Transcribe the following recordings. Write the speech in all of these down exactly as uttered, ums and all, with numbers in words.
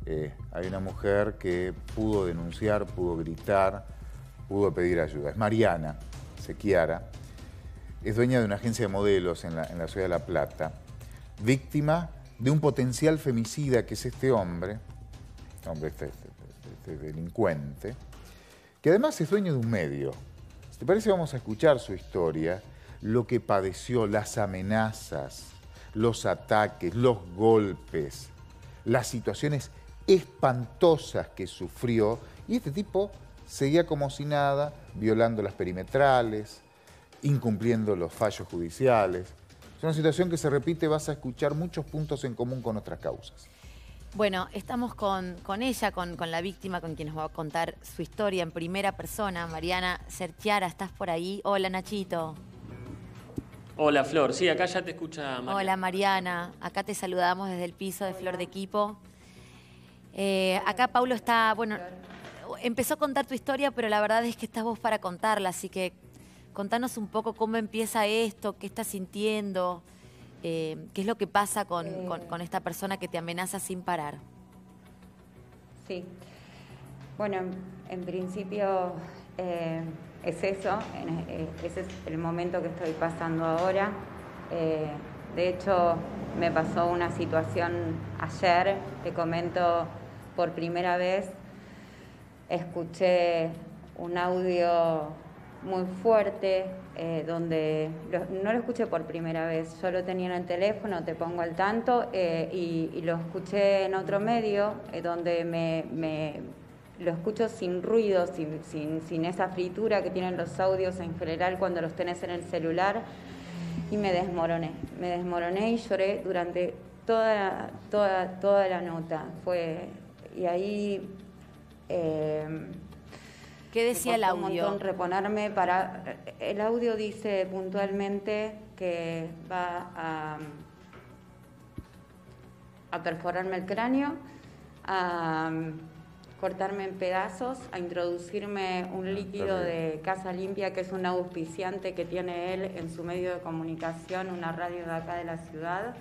Eh, hay una mujer que pudo denunciar, pudo gritar, pudo pedir ayuda. Es Mariana Sequiara, es dueña de una agencia de modelos en la, en la ciudad de La Plata, víctima de un potencial femicida que es este hombre, este hombre, este, este, este delincuente, que además es dueño de un medio. Si te parece, vamos a escuchar su historia, lo que padeció, las amenazas, los ataques, los golpes, las situaciones espantosas que sufrió, y este tipo seguía como si nada, violando las perimetrales, incumpliendo los fallos judiciales. Es una situación que se repite, vas a escuchar muchos puntos en común con otras causas. Bueno, estamos con, con ella, con, con la víctima, con quien nos va a contar su historia en primera persona. Mariana Sequiara, ¿estás por ahí? Hola, Nachito. Hola, Flor. Sí, acá ya te escucha Mariana. Hola, Mariana. Acá te saludamos desde el piso de Flor de Equipo. Eh, acá Paulo está, bueno, empezó a contar tu historia, pero la verdad es que estás vos para contarla, así que contanos un poco cómo empieza esto, qué estás sintiendo, eh, qué es lo que pasa con, Eh, con, con esta persona que te amenaza sin parar. Sí. Bueno, en, en principio eh, es eso, en, eh, ese es el momento que estoy pasando ahora. Eh, de hecho, me pasó una situación ayer, te comento por primera vez, escuché un audio muy fuerte, eh, donde lo, no lo escuché por primera vez, yo lo tenía en el teléfono, te pongo al tanto, eh, y, y lo escuché en otro medio, eh, donde me, me lo escucho sin ruido, sin, sin, sin esa fritura que tienen los audios en general cuando los tenés en el celular, y me desmoroné, me desmoroné y lloré durante toda, toda, toda la nota. Fue, y ahí eh, ¿qué decía el audio? Un montón reponerme para. El audio dice puntualmente que va a, a perforarme el cráneo, a cortarme en pedazos, a introducirme un líquido de Casa Limpia, que es un auspiciante que tiene él en su medio de comunicación, una radio de acá de la ciudad,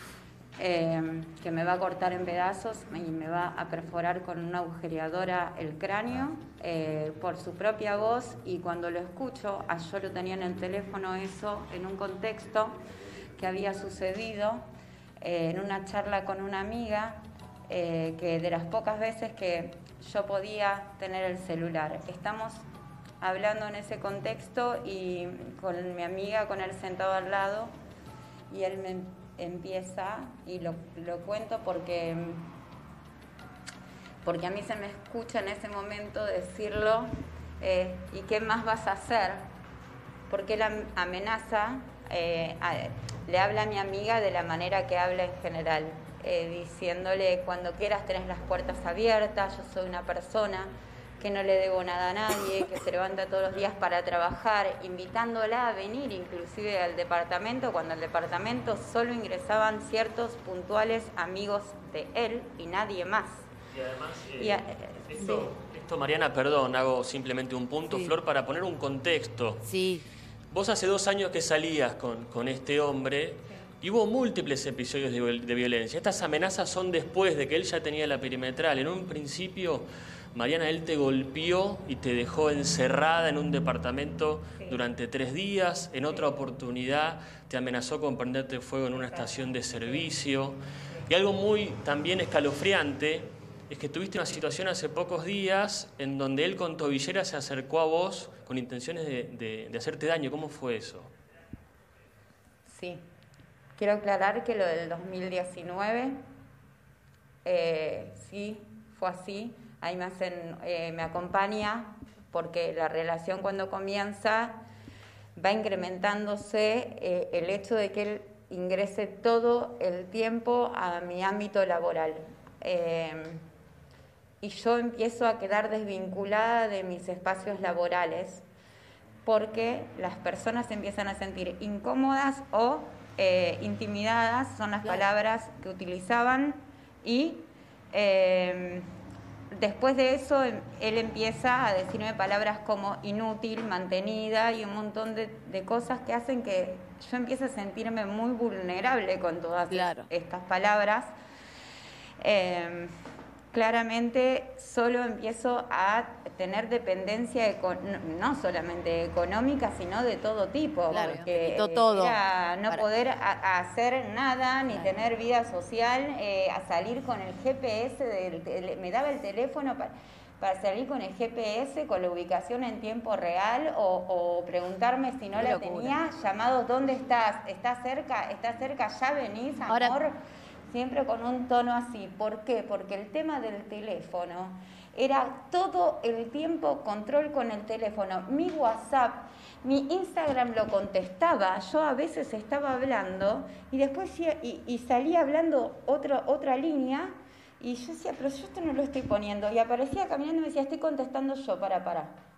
eh, que me va a cortar en pedazos y me va a perforar con una agujereadora el cráneo, eh, por su propia voz. Y cuando lo escucho, ah, yo lo tenía en el teléfono eso, en un contexto que había sucedido eh, en una charla con una amiga, eh, que de las pocas veces que yo podía tener el celular. Estamos hablando en ese contexto y con mi amiga, con él sentado al lado, y él me empieza, y lo, lo cuento porque, porque a mí se me escucha en ese momento decirlo, eh, ¿y qué más vas a hacer? Porque él amenaza, eh, a, le habla a mi amiga de la manera que habla en general. Eh, diciéndole, cuando quieras tenés las puertas abiertas, yo soy una persona que no le debo nada a nadie, que se levanta todos los días para trabajar, invitándola a venir inclusive al departamento, cuando al departamento solo ingresaban ciertos puntuales amigos de él y nadie más. Y además, eh, y a, esto, sí. esto, Mariana, perdón, hago simplemente un punto, Sí. Flor, para poner un contexto. Sí. Vos hace dos años que salías con, con este hombre. Y hubo múltiples episodios de, de violencia. Estas amenazas son después de que él ya tenía la perimetral. En un principio, Mariana, él te golpeó y te dejó encerrada en un departamento sí. durante tres días. En otra oportunidad te amenazó con prenderte fuego en una estación de servicio. Y algo muy también escalofriante es que tuviste una situación hace pocos días en donde él con tobillera se acercó a vos con intenciones de, de, de hacerte daño. ¿Cómo fue eso? Sí. Quiero aclarar que lo del dos mil diecinueve, eh, sí, fue así. Ahí me, hacen, eh, me acompaña, porque la relación cuando comienza va incrementándose eh, el hecho de que él ingrese todo el tiempo a mi ámbito laboral. Eh, y yo empiezo a quedar desvinculada de mis espacios laborales, porque las personas se empiezan a sentir incómodas o Eh, intimidadas, son las claro. palabras que utilizaban, y eh, después de eso él empieza a decirme palabras como inútil, mantenida y un montón de, de cosas que hacen que yo empiece a sentirme muy vulnerable con todas claro. estas palabras. Eh, claramente solo empiezo a tener dependencia, no solamente económica, sino de todo tipo. Claro, porque quitó todo. Era no para... poder a, a hacer nada, ni claro. tener vida social, eh, a salir con el G P S, del, del, me daba el teléfono para, para salir con el G P S, con la ubicación en tiempo real, o, o preguntarme si no Qué la locura. tenía, llamados, ¿dónde estás? ¿Estás cerca? ¿Estás cerca? ¿Ya venís, amor? Ahora, siempre con un tono así. ¿Por qué? Porque el tema del teléfono era todo el tiempo control con el teléfono. Mi WhatsApp, mi Instagram lo contestaba. Yo a veces estaba hablando y después y, y salía hablando otro, otra línea y yo decía, pero yo esto no lo estoy poniendo. Y aparecía caminando y me decía, estoy contestando yo, para, para.